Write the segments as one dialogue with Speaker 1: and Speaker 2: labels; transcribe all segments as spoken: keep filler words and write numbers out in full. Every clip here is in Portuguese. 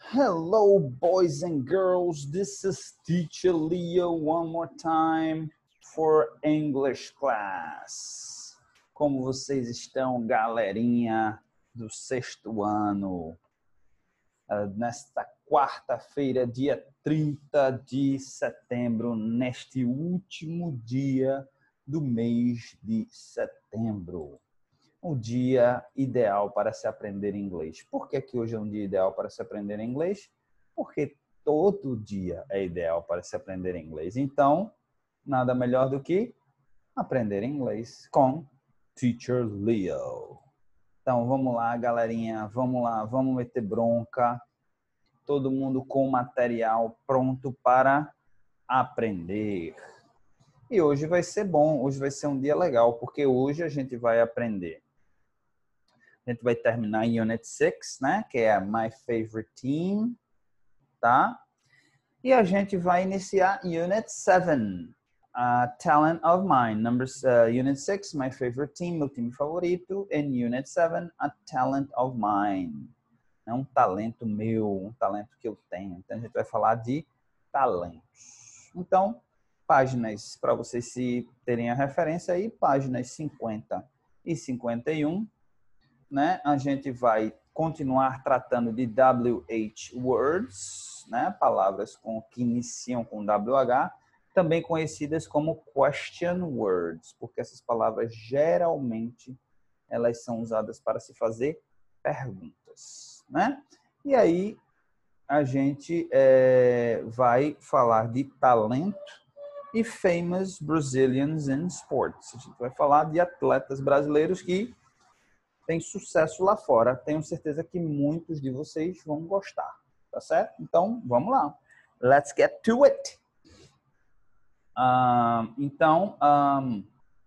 Speaker 1: Hello, boys and girls. This is Teacher Leo one more time for English class. Como vocês estão, galerinha do sexto ano? Uh, nesta quarta-feira, dia trinta de setembro, neste último dia do mês de setembro. Um dia ideal para se aprender inglês. Por que que hoje é um dia ideal para se aprender inglês? Porque todo dia é ideal para se aprender inglês. Então, nada melhor do que aprender inglês com Teacher Leo. Então, vamos lá, galerinha. Vamos lá, vamos meter bronca. Todo mundo com material pronto para aprender. E hoje vai ser bom, hoje vai ser um dia legal, porque hoje a gente vai aprender. A gente vai terminar em Unit seis, né? Que é a My Favorite Team, tá? E a gente vai iniciar Unit sete, uh, Talent of Mine. Numbers, uh, Unit seis, My Favorite Team, meu time favorito. And Unit sete, A Talent of Mine. É um talento meu, um talento que eu tenho. Então, a gente vai falar de talentos. Então, páginas, para vocês se terem a referência aí, páginas cinquenta e cinquenta e um. Né? A gente vai continuar tratando de W H words, né? Palavras com, que iniciam com W H, também conhecidas como question words, porque essas palavras geralmente elas são usadas para se fazer perguntas, né? E aí a gente é, vai falar de talento e famous Brazilians in sports. A gente vai falar de atletas brasileiros que tem sucesso lá fora. Tenho certeza que muitos de vocês vão gostar, tá certo? Então, vamos lá. Let's get to it. Um, então, um,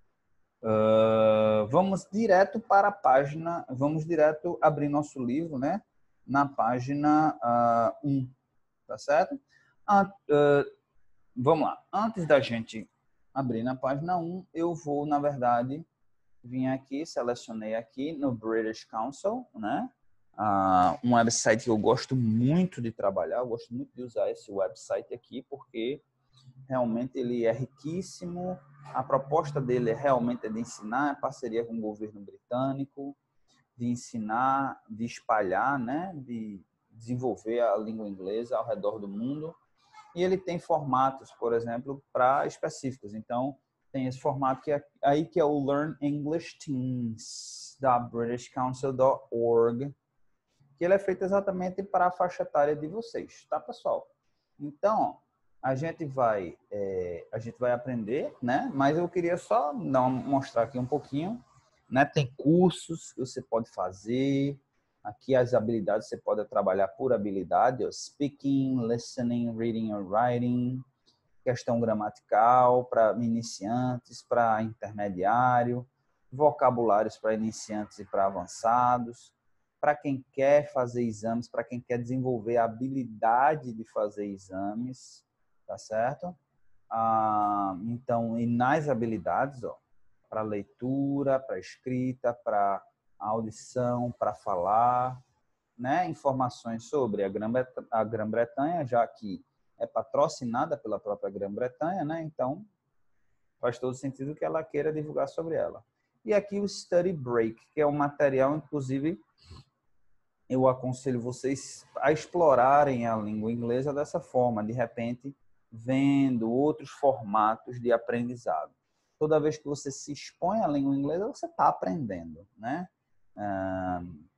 Speaker 1: uh, vamos direto para a página, vamos direto abrir nosso livro, né? Na página uh, um, tá certo? Uh, uh, vamos lá. Antes da gente abrir na página um, eu vou, na verdade... Vim aqui, selecionei aqui no British Council, né? Uh, um website que eu gosto muito de trabalhar, eu gosto muito de usar esse website aqui, porque realmente ele é riquíssimo, a proposta dele é realmente é de ensinar, é parceria com o governo britânico, de ensinar, de espalhar, né? De desenvolver a língua inglesa ao redor do mundo. E ele tem formatos, por exemplo, para específicos. Então, tem esse formato que é, aí que é o Learn English Teams, da British Council dot org, que ele é feito exatamente para a faixa etária de vocês, tá, pessoal? Então, a gente vai, é, a gente vai aprender, né? Mas eu queria só dar, mostrar aqui um pouquinho, né? Tem cursos que você pode fazer. Aqui as habilidades, você pode trabalhar por habilidade, ó, speaking, listening, reading or writing, questão gramatical para iniciantes, para intermediário, vocabulários para iniciantes e para avançados, para quem quer fazer exames, para quem quer desenvolver a habilidade de fazer exames, tá certo? Ah, então, e nas habilidades, ó, para leitura, para escrita, para audição, para falar, né? Informações sobre a Grã-Bretanha, já que é patrocinada pela própria Grã-Bretanha, né? Então, faz todo sentido que ela queira divulgar sobre ela. E aqui o Study Break, que é um material, inclusive, eu aconselho vocês a explorarem a língua inglesa dessa forma, de repente, vendo outros formatos de aprendizado. Toda vez que você se expõe à língua inglesa, você está aprendendo, né? Ah,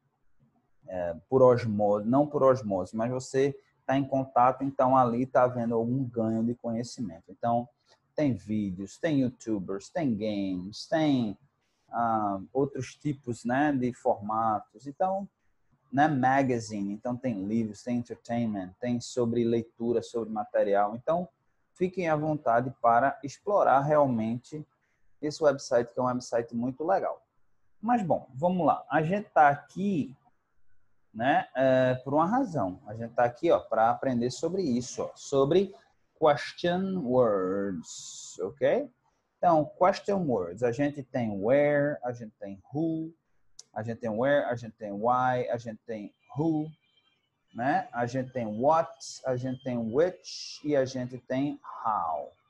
Speaker 1: é, por osmose, não por osmose, mas você está em contato, então ali está havendo algum ganho de conhecimento. Então, tem vídeos, tem youtubers, tem games, tem ah, outros tipos, né, de formatos. Então, né, magazine, então tem livros, tem entertainment, tem sobre leitura, sobre material. Então, fiquem à vontade para explorar realmente esse website, que é um website muito legal. Mas, bom, vamos lá. A gente está aqui, né, é, por uma razão. A gente está aqui, ó, para aprender sobre isso, ó, sobre question words, ok? Então, question words, a gente tem where, a gente tem who, a gente tem where, a gente tem why, a gente tem who, né? A gente tem what, a gente tem which e a gente tem how.